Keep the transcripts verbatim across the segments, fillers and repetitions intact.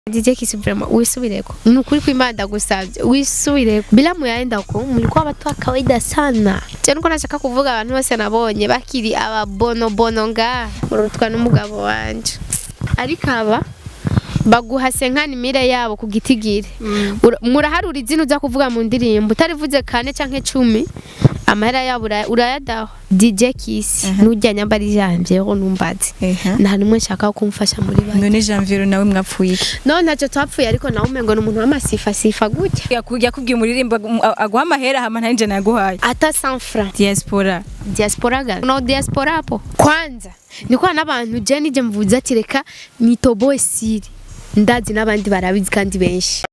D J Kisi vraiment wisubireko nukuri kwimanda gusavye wisubireko bila muyaenda ko mulikuwa watu wa kawaida sana cyane uko nashaka kuvuga abantu bose nabonye bakiri ababono bono nga urutwa n'umugabo wanje ariko aba baguha senkani mire yabo ku gitigire mm. muraharura izina uza kuvuga mu ndirimbo utarivuze kane canke cumi amahera yabo urayadaho D J Kisi uh -huh. nujya nyambari janje ho numbazi uh -huh. nta numwe nshaka kumfasha muri bane none Janvier nawe mwapfuye no ntacyo twapfuye ariko nawe umengo n'umuntu w'amasifa sifa gutya yakujya kubwiye umuririmbo aguha amahera hama nta nje naguhaye ata cent francs diaspora diaspora ga no diaspora hapo kwanza niko n'abantu je nije mvuze ati reka nitoboe siri ndazi n'abandi barabizi kandi benshi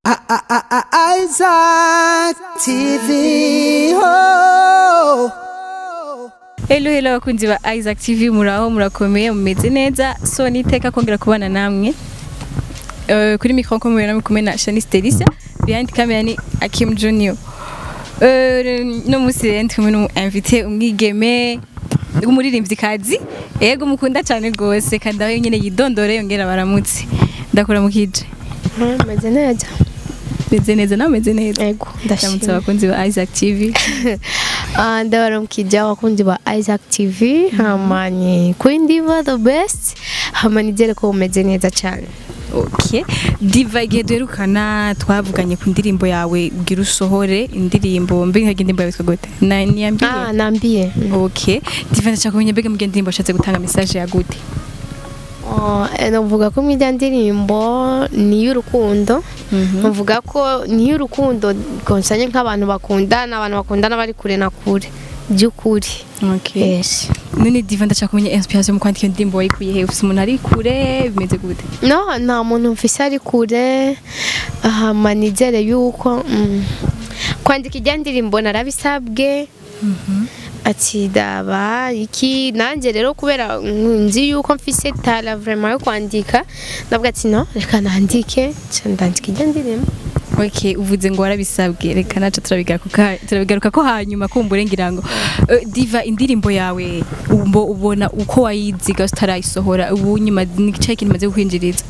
Isaac T V ho Hello hello bakunzi ba Isaac T V muraho murakomeye mumeze neza so niteka kongera kubana namwe uh, kuri micro ko mubera mukomeye na Shanice Delisa behind camera ni Akim Junior euh no musirente kumwe no invité umwigeme umuririmbyi kazi yego mukunda cyane gose kandi aho nyene yidondore yongera baramutse ndakora mukije meze neza meze neza na meze neza yego ndashimye abakunzi ba Isaac T V ah ndabara mukije abakunzi ba Isaac T V hamani kwindi wa the best hamani jere ko meze neza cyane. Okay diva igederukana twavuganye ku ndirimbo yawe ugira usohore indirimbo mbi nka indirimbo yawe twagote na niyambiye ah nambiye okay diva ndashaka kumenya mbega mu ndirimbo ashatse gutanga message ya gute Oh, navuga ko mwija ndirimbo ni y'urukundo. Navuga ko ni y'urukundo konsanye nk'abantu bakundana, abantu bakundana bari kure na kure. Byukuri. Okay. Yes. None diva ndashaka kumenya inspiration mu kwandika indirimbo wayikuye he ufise umuntu ari kure bimeze gute? No, nta muntu mfise ari kure. Aha manigere yuko mm, kwandika ijya ndirimbo narabisabwe. Mhm. Ati daba iki nanje rero kubera nzi yuko mfise tala vraiment yo kwandika ndavuga ati no reka nandike ndandika ijya ndirimbo. Okay uvuze ngo warabisabwe reka naca turabigaruka turabigaruka ko hanyuma kumbure ngira ngo uh, diva indirimbo yawe umbo ubona uko wayiziga utarayisohora ubu nyuma n'igice kimaze kwinjiriza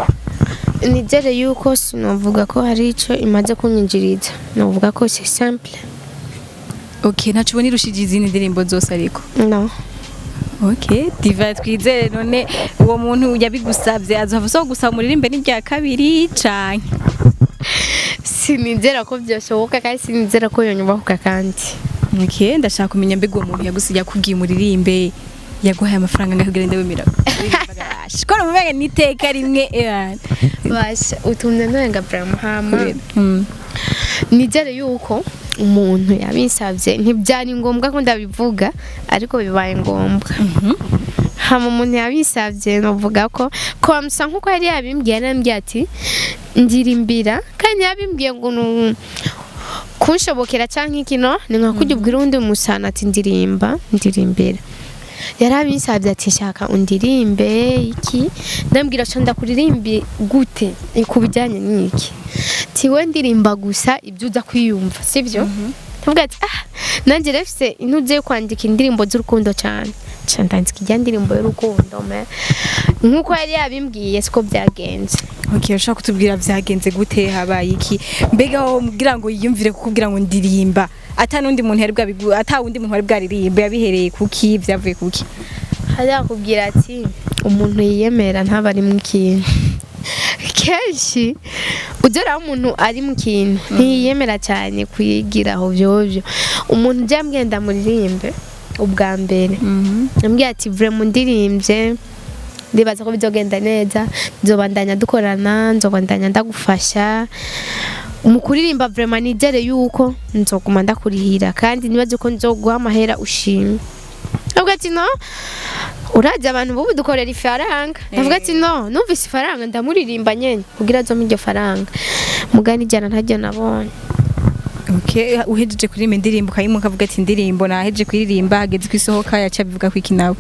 nigere yuko sinovuga ko hari ico imaze kunyinjiriza novuga ko c'est simple. Okay nacu boni rushije izindi ndirimbo zose ariko no okay diva twizere none uwo muntu yabigusabye azavuze gusaba muririmbe n'irya kabiri canke sinizera ko byashoboka kandi sinizera ko yonyubahuka kandi okay ndashaka kumenya mbega uwo muntu yagusiga kugiye muririmbe yaguhaye amafaranga ngakugera ndabemira shikora mubega niteka rimwe eh basha utumne nanga Abraham nizere yuko umuntu yabinsavye ntibyari ngombwa ko ndabivuga ariko bibaye ngombwa. Mhm. Hama umuntu yabinsavye novuga ko ko amsa nkuko yari yabimbwiye nambye ati ndirimbira kandi yabimbwiye ngo kunshobokera canke ikino ni nka kujya ubwira undi musana ati ndirimba ndirimbira yarabinsavye ati shaka undirimbe iki ndambwira cyo ndakuririmbi gute ikubijanye niki tiwe ndirimba gusa ibyo uza kwiyumva sivyo tuvuga ati ah nanje refse intuze kwandika indirimbo z'urukundo cyane cyandandika ijya ndirimbo y'urukundo me nkuko yari yabimbwiye siko byagenze. Okay ushaka kutubwira byagenze gute habaye iki mbega aho mugira ngo yiyumvire kukubwira ngo ndirimba ata nundi muntu yari bwabigu ata undi muntu wari bwaririmba yabihereye kuki byavuye kuki hari akubwira ati umuntu yiyemera ntabari mu kintu kenshi ugera umuntu ari mu kintu ntiyemera cyane kuyigira aho byovyo umuntu byambwenda muririmbe ubwa mbere nambwiye ati vraiment ndirimbye ndibaza ko bizogenda neza nzobandanya dukorana nzobandanya ndagufasha mu kuririmba vraiment nigere yuko nzoguma ndakurihira kandi nibaze ko nzoguha amahera ushimye. Avuga ati no uraje abantu bubu dukorera ifaranga avuga ati no numvise ifaranga ndamuririmba nyene kugira zo mije faranga mugani jana ntajya nabonye. Okay uhejeje kuririmba indirimbo kayimuka avuga ati indirimbo naheje kuririmba hageze kwisohoka yaca bivuga kwiki nawe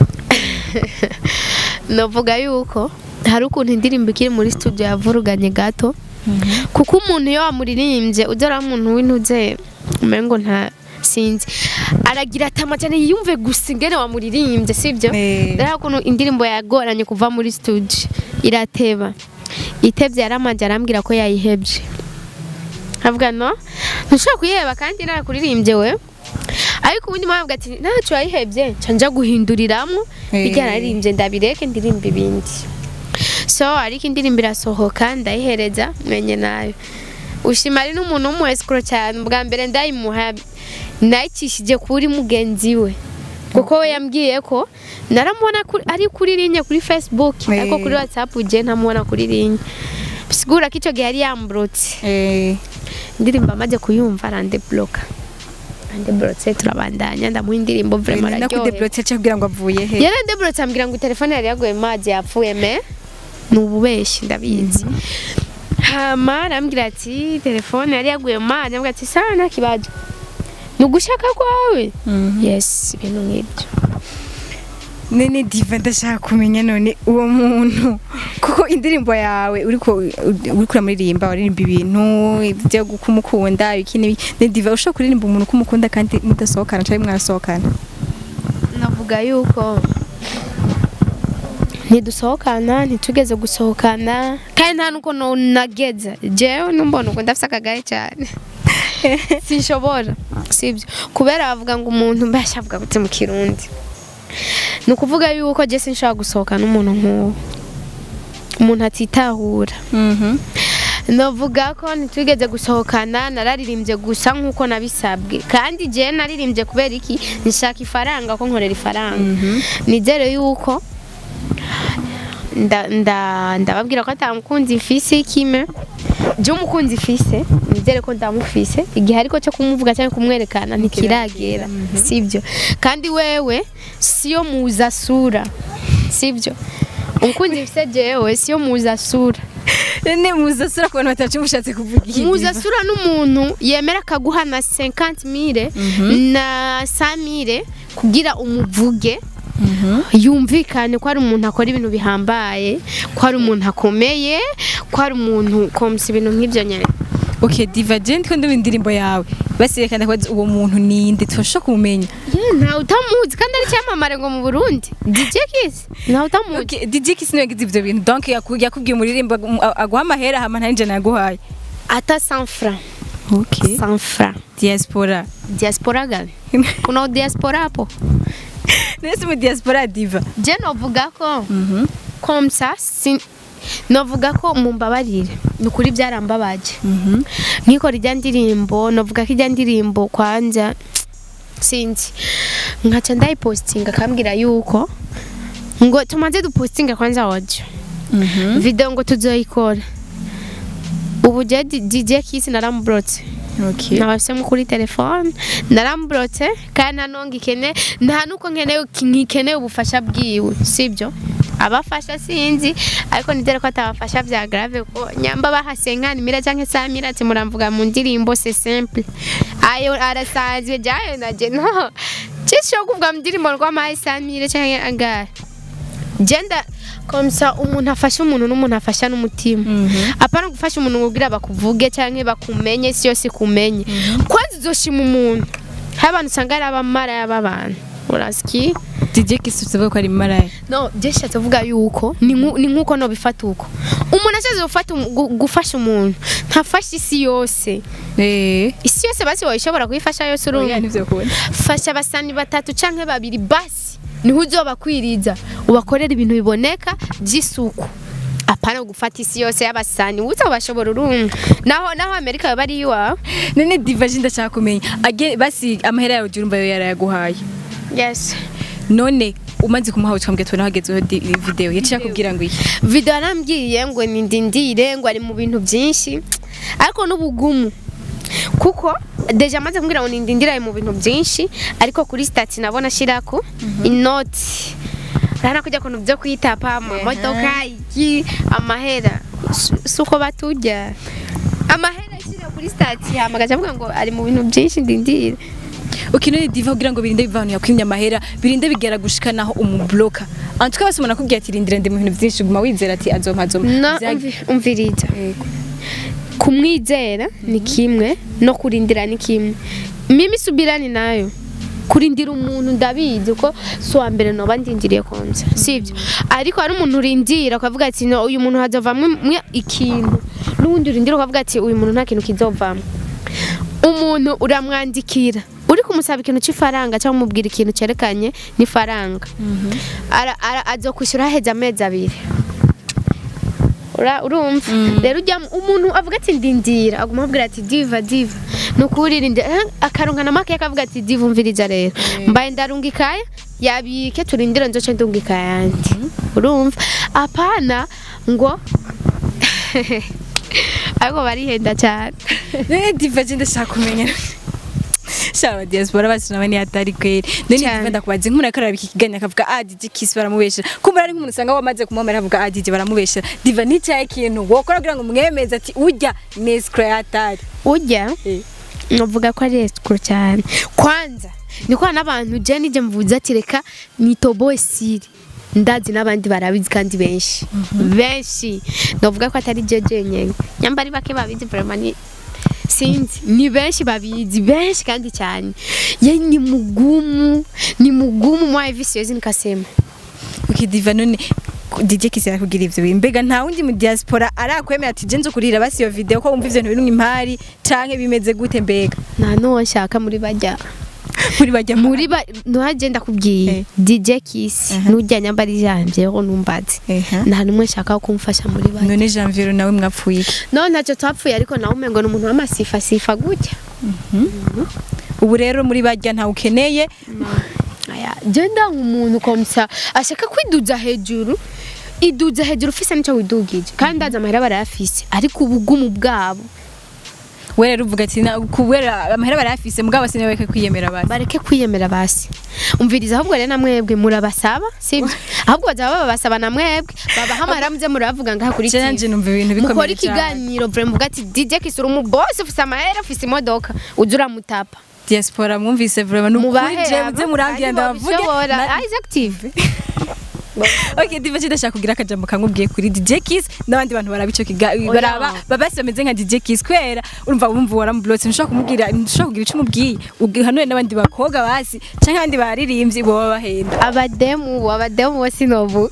novuga yuko hari ukuntu indirimbo ikiri muri studio yavuruganye gato kuko umuntu yo amuririmbye udora umuntu w'intuze umengo nta sinzi aragira tamajane yumve gusa ingene wamuririmbye sivyo rero ukuntu indirimbo yagoranye kuva muri studio irateba itevye yaramaje arambwira ko yayihebye avuga no ntushobora kuyiheba kandi narakuririmbye we ariko ubundi mwavuga ati ntaco yayihebye canja guhinduriramwo bijya naririmbye ndabireke ndirimba ibindi so ariko indirimbo irasohoka ndayihereza mwenye nayo ushimari n'umuntu w'umuescro cyane bwa mbere ndayimuha nayicishije kuri mugenzi we kuko we yambwiye ko naramubona ari kuri linye kuri Facebook ariko kuri WhatsApp je ntamubona kuri linye bisigura ko ico gihe yari yambrotse eh indirimbo amaze kuyumva arande bloka ande brotse turabandanya ndamuha indirimbo vraiment araryohe nakude brotse cyabwira ngo avuye he yarande brotse ambwira ngo telefone yari yaguye mazi yapfuye me nububeshi ndabizi hama arambwira ati telefone yari yaguye mazi ambwira ati sana kibaje nugushaka kwawe yes ibintu nk'ibyo nene diva ndashaka kumenya none uwo muntu kuko indirimbo yawe uriko uriko ramuririmba waririmba ibintu byo gukumukunda ikini ne diva ushaka kuririmba umuntu kumukunda kandi mudasohokana cyangwa mwarasohokana navuga yuko ntidusohokana ntitugeze gusohokana kandi nta nuko nageze jewe numbona uko ndafise akagaye cyane sinshobora sibyo kubera bavuga ngo umuntu mbashavuga gute mu kirundi nukuvuga yuko je sinshaka gusohokana umuntu nk'uwo umuntu atitahura mhm novuga ko ntitugeze gusohokana nararirimbye gusa nkuko nabisabwe kandi je naririmbye kubera iki nshaka ifaranga ko nkorera ifaranga nizere yuko nda nda ndababwira ko atamukunzi mfise kime je umukunzi fise nizere ko ndamufise igihe ariko cyo kumuvuga cyane kumwerekana ntikiragera sivyo kandi wewe siyo muza sura sivyo umukunzi fise jewe siyo muza sura nene muza sura ko abantu batacumushatse kuvuga iki muza sura n'umuntu yemera kaguha na cinquante mille na cent mille kugira umuvuge yumvikane ko ari umuntu akora ibintu bihambaye ko ari umuntu akomeye ko ari umuntu komsa ibintu nk'ibyo nyene okay diva gent ko ndumva indirimbo yawe baserekana ko uwo muntu ninde twasha kumenya ye nta utamuzi kandi ari cyamamare ngo mu Burundi D J Kiss nta utamuzi okay D J Kiss niwe gize ivyo bintu donc yakubwiye umuririmbo aguha amahera hama nanje naguhaye ata cent francs okay cent francs diaspora diaspora gabe kuna diaspora hapo nese mu diaspora diva je novuga ko mhm comme ça si novuga ko mumbabarire nukuri byarambabaje mhm niko rijya ndirimbo novuga ko ijya ndirimbo kwanja sinzi nkaca ndayipostinga kambwira yuko ngo tumaze dupostinga kwanza audio mhm video ngo tuzoyikora ubu je D J Kiss narambrotse okay nabase mu kuri telefone narambrotse kandi nanonga ikene nta nuko nkeneye nkikeneye ubufasha bwiwe sibyo abafasha sinzi ariko nizere ko atabafasha bya grave ko nyamba bahasenkana mira canke samira ati muramvuga mu ndirimbo c'est simple ayo arasanzwe jayo naje no cisho kuvuga mu ndirimbo rwa mayi samira canke angara genda komsa umuntu afasha umuntu n'umuntu afasha n'umutima apana gufasha umuntu kugira bakuvuge canke bakumenye siyo sikumenye kwanza uzoshima umuntu habantu sangara abamara y'abantu uraski D J Kiss tuvuga ko ari maraya no jesha tuvuga yuko ni nkuko no bifata uko umuntu ashaje gufata gufasha umuntu ntafasha isi yose eh isi yose basi wayishobora kuyifasha yose urumva nivyo kubona fasha basani batatu canke babiri basi niho uzoba kwiriza ubakorera ibintu biboneka by'isuku apana gufata isi yose y'abasani uzabashobora urumva naho naho Amerika bari iwa nene diva jinda cyaka kumenya basi amahera yawe urumva yo yarayaguhaye yes none umaze kumuha ucambwe tubona hagezeho video yaciye kubwira ngo iki video arambwiye ngo nindindire ngo ari mu bintu byinshi ariko n'ubugumu kuko deja amaze kumbwira ngo nindindira mu bintu byinshi ariko kuri stat nabona shirako inoti rana kujya kuntu byo kwitapa mu modoka iki amahera suko batujya amahera shira kuri stat hamagaje avuga ngo ari mu bintu byinshi ndindire ukinone diva kugira ngo birinde bivanu yakwimya amahera birinde bigera gushikanaho umubloka antuka base umuntu akubwiye ati rindire ndi mu bintu byinshi guma wizera ati azoma azoma umvirita kumwizera ni kimwe no kurindira ni kimwe mimi subirani nayo kurindira umuntu ndabizi ko so wa mbere no bandindiriye konza sivyo ariko hari umuntu urindira ukavuga ati no uyu muntu hazovamwe ikintu n'undi urindira ukavuga ati uyu muntu nta kintu kizovamwe umuntu uramwandikira uri kumusaba ikintu cy'ifaranga cyangwa umubwira ikintu cerekanye ni faranga ara azokushura heza amezi abiri urumva rero ujya umuntu avuga ati ndindira aguma abwira ati diva diva nukuri rinde akaronka na make akavuga ati diva umviriza rero mbaye ndarungikaye yabike turindira nzoce ndungikaye yandi urumva apana ngo ariko barihenda cyane ne diva je ndashaka kumenya Shawa diaspora basi nabani atari kweli none ndivenda kubaze nk'umuntu akaraba iki kiganya akavuga ah dije kisi baramubesha kumara ari nk'umuntu usanga wamaze kumomera avuga ah dije baramubesha diva ni cyaye kintu wokora kugira ngo mwemeze ati urya ni creator urya novuga ko ari escro cyane kwanza niko n'abantu je nije mvuze ati reka nitoboe siri ndazi n'abandi barabizi kandi benshi benshi novuga ko atari je jenyene nyambari bake babizi vraiment sinzi ni benshi babizi benshi kandi cyane ye ni mugumu ni mugumu mwa visezi nikasema ukidiva none D J Kisi arakugira ivyo bimbega nta wundi mu diaspora arakwemera ati je nzo kurira basi iyo video ko wumva ivyo bintu impari canke bimeze gute mbega nta no nshaka muri bajya muri bajya muri ba no agenda kubwiye D J Kisi nujya nyambari janje ho numbazi nta numwe nshaka kumfasha muri bajya none Janvier nawe mwapfuye no ntacyo twapfuye ariko nawe umengo n'umuntu w'amasifa sifa gutya ubu rero muri bajya nta ukeneye aya genda nk'umuntu komsa ashaka kwiduza hejuru iduza hejuru ufise nico widugije kandi ndaza amahera barayafise ariko ubugumu bwabo wera ruvuga ati kubera amahera barayafise mugabo sinye bareke kwiyemera basi bareke kwiyemera basi umviriza ahubwo rero namwebwe murabasaba sibyo ahubwo bazaba babasaba namwebwe babahamara muze muravuga ngaha kuri cyane nje numva ibintu bikomeye mukora ikiganiro vraiment uvuga ati D J Kisi uri mu boss ufise amahera ufise imodoka uzura mutapa diaspora mwumvise vraiment n'ukuri je muze murangira ndavuge is active Okay, diva ndashaka kugira akajambo kankubwiye kuri D J Kisi n'abandi bantu barabico kiga baraba babase bameze nka D J Kisi kwera urumva urumva waramublotse nshaka kumubwira nshaka kugira ico mubwiye uhanure n'abandi bakoga basi canke abandi baririmbyi bo babahenda abademu abademu bose novu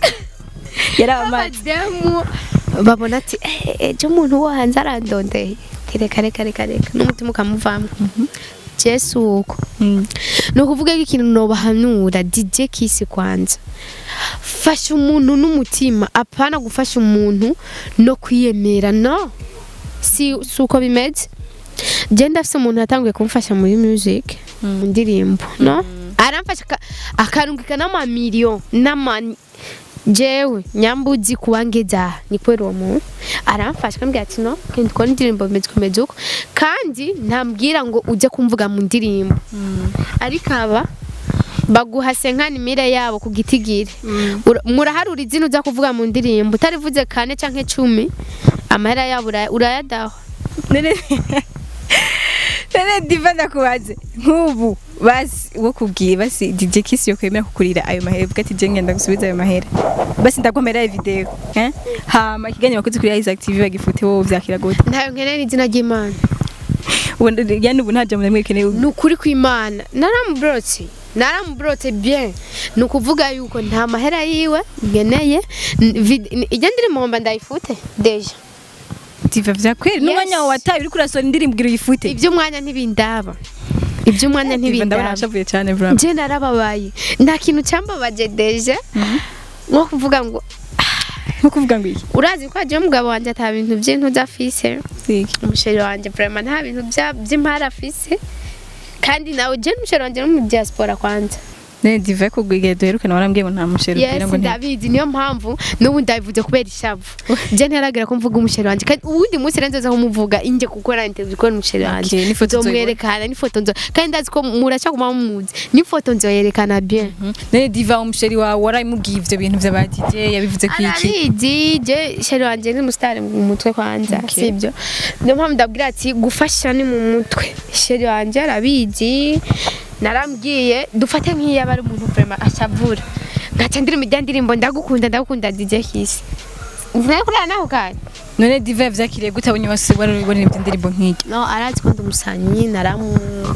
yarabademu babona ati eh je umuntu wo hanze arandondeye reka reka reka reka n'umutima ukamuvamo Jesu uko no kuvuga ikintu no bahanura D J Kisi kwanza fasha umuntu n'umutima apana gufasha umuntu no kwiyemera no si suko bimeze je ndafise umuntu yatanguye kumfasha muri music ndirimbo no aramfasha akarungika n'ama million n'ama jewe nyambuzi kuwangeza ni kwero uwo muntu aramfasha kambwira ati no kandi ko ndirimbo bimeze kumeze uko kandi ntambwira ngo uje kumvuga mu ndirimbo ariko aba baguha senkani mire yabo kugitigire muraharura izina uza kuvuga mu ndirimbo utarivuze kane canke cumi amahera yabo urayadaho nene nene diva ndakubaze nk'ubu basi wo kubwiye basi D J Kisi yo kwemera kukurira ayo mahera vuga ati je ngenda gusubiza ayo mahera basi ndakomera video eh hama kiganye bakoze kuri Isaac T V bagifute wo vyakira gute ntayo nkeneye izina ry'Imana ubu yani ubu ntaje mu mwekeneye nukuri kw'Imana naramubrotse naramubrotse bien nukuvuga yuko nta mahera yiwe ngeneye ijya ndirimbo mba ndayifute deja diva vyakweri n'umwanya wataye uri kurasora indirimbo gira uyifute ibyo mwanya ntibindaba ibyo mwanya ntibindaba ndabashavuye cyane bro je narababaye nta kintu cyambabaje deja nko kuvuga ngo nko kuvuga ngo iki urazi ko aje mugabo wanje ata bintu by'intu zafise umusheri wanje vraiment nta bintu by'impara afise kandi nawe je umusheri wanje no mu diaspora kwanza ne diva ko gwige duherukana warambwiye ngo nta musheri ubwira ngo ndabizi niyo mpamvu n'ubu ndabivuze kubera ishavu je ntaragira ko mvuga umusheri wanje kandi ubundi munsi renzo kumuvuga inje gukora interview ko umusheri wanje nifoto nzomwerekana nifoto nzo kandi ndazi ko muracha kuma muzi nifoto nzoyerekana bien ne diva umusheri wawe warayimubwiye ivyo bintu vya ba D J yabivuze kwiki ari D J sheri wanje ni mustari mu mutwe kwanza sibyo niyo mpamvu ndabwira ati gufasha ni mu mutwe sheri wanje arabizi narambwiye dufate nk'iya bari umuntu vraiment ashavura ngaca ndiri mu ndirimbo ndagukunda ndagukunda D J Kisi nzeye kurana naho kandi none diva vyakiriye gutabonye wase wari ubona ibyo ndirimbo nk'iki no arazi ko ndumusanyi naramu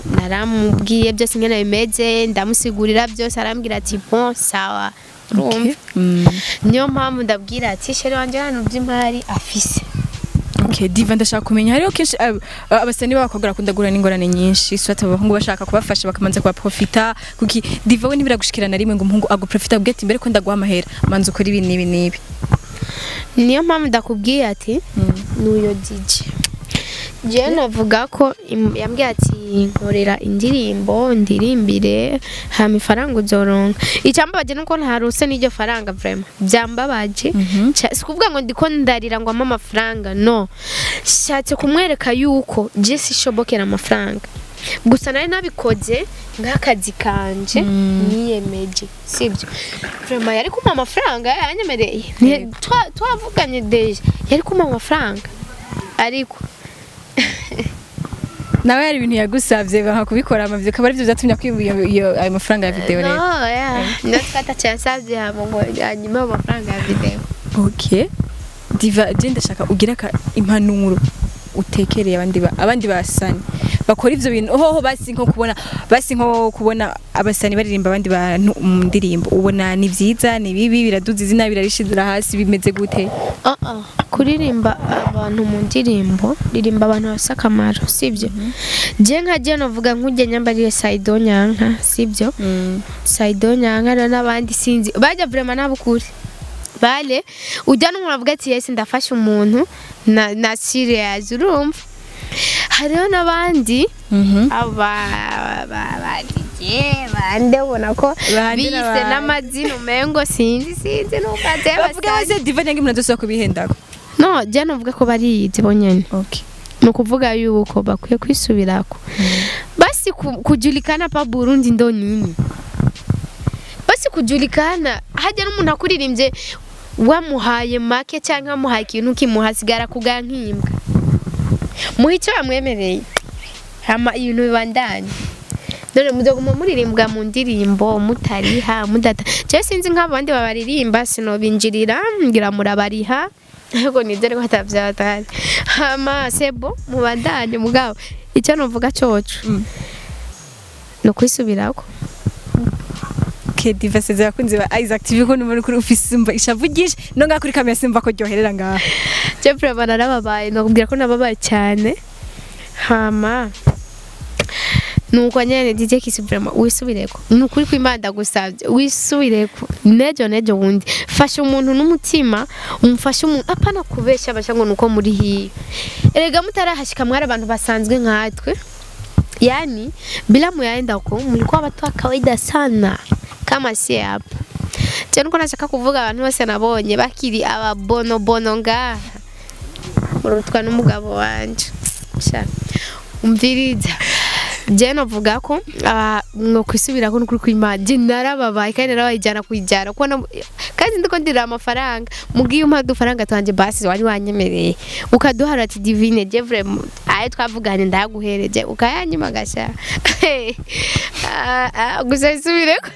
naramubwiye byose ngene bimeze ndamusigurira byose arambwira ati bon sawa Okay. niyo mpamvu ndabwira ati shere wanje hano by'imari afise. Okay, Diva ndashaka kumenya hariho kenshi abasani b'abakobwa bakunda gura n'ingorane nyinshi swata abahungu bashaka kubafasha bakamanza kuba profita kuki Diva we nibiragushikirana rimwe ngo umuhungu aguprofita ubwete imbere ko ndaguha amahera manza ukora ibi nibi nibi. Niyo mpamvu ndakubwiye ati nuyo D J je navuga ko yambwiye ati nkorera indirimbo ndirimbire ha mifaranga uzoronka icambabaje nuko ntarose n'iryo faranga vraiment byambabaje sikuvuga ngo ndiko ndarira ngo ama amafaranga no shatse kumwereka yuko je sishobokera amafaranga gusa nari nabikoze nk'akazi kanje niyemeje sibyo vraiment yari kuma amafaranga yanyemereye twavuganye deje yari kuma amafaranga ariko nawe yari ibintu yagusavye baka kubikora amavyo kabari byo byatumye kwibuye iyo ayo mafaranga ya video rero. No, yeah. Ndakata chansavye hamo ngo anyuma amafaranga ya video. Okay. Diva je ndashaka ugira ka impanuro utekereye abandi ba abandi basani bakora ivyo bintu hoho basi nko kubona basi nko kubona abasani baririmba abandi bantu mu ndirimbo ubona ni vyiza ni bibi biraduza izina birarishidura hasi bimeze gute? Ah ah kuririmba abantu mu ndirimbo ririmba abantu basakamaro sibyo je nka je novuga nkuje nyambariye Saido Nyanka sibyo Saido Nyanka n'abandi sinzi bajya vraiment nabukuri bale ujya n'umuntu avuga ati yesi ndafasha umuntu na na serious urumva hariho n'abandi aba badije bande ubona ko bise n'amazina umengo sinzi sinzi nukaze bavuga bose Diva nyange umuntu adosaba kubihendako no je novuga ko barizi bonyene. Okay. Nukuvuga yuko bakwiye kwisubirako basi kujulikana pa Burundi ndo nini basi kujulikana hajya n'umuntu akuririmbye wamuhaye make cyangwa muhaye ikintu kimuhasigara kugankimbwa muhico yamwemereye hama ibintu bibandanye dore muzoguma muririmbwa mu ndirimbo mutariha mudata je sinzi nk'abandi babaririmba sino binjirira ngira murabariha yego nizere ko atavyatari hama sebo mubandanye mugabo icyo novuga coco no kwisubirako. Okay, Diva seze yakunze ba Isaac T V ko numuri kuri office simba ishavugisha no nga kuri kamera simba ko ryoherera ngaha je vraiment narababaye no kubwira ko nababaye cyane hama nuko nyene D J Kisi vraiment wisubireko nukuri kwimanda gusavye wisubireko nejo nejo wundi fasha umuntu n'umutima umufasha umuntu apana kubesha bashango nuko muri hiyo erega mutarahashika mwari abantu basanzwe nkatwe yani bila muyaenda huko mlikuwa watu wa kawaida sana kama si hapo je nuko nashaka kuvuga abantu bose nabonye bakiri aba bono bono ngaha urutwa n'umugabo wanje sha umviriza je novuga ko no kwisubira ko nukuri kwimanje narababaye kandi narabayijana kwijara ko kandi ndiko ndira amafaranga mugiye umpa dufaranga twanje basi wari wanyemereye ukaduhara ati divine je vraiment aye twavuganye ndaguhereje ukayanyima gasha ah gusa isubireko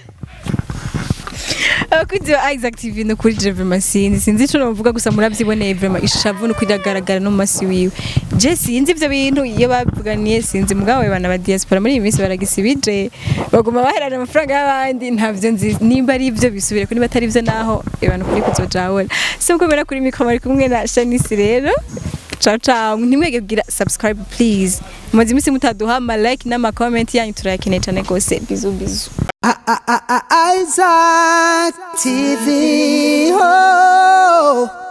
Kugira Isaac T V no kuri vraiment sinzi sinzi cyo novuga gusa murabyiboneye vraiment ishavu no kwidagaragara no masi wiwe je sinzi ivyo bintu iyo bavuganiye sinzi mugabo bana ba diaspora muri iyi minsi baragisibije baguma baherana amafaranga y'abandi ntavyo nzi nimba ari ivyo bisubire ko niba atari ivyo naho abantu kuri kuzojawora so ko bera kuri mikro bari kumwe na Shanice rero ciao ciao ntimwege kugira subscribe please muzi misi mutaduha ama like n'ama comment yanyu turakeneye cyane gose bizu bizu Isaac T V. Oh.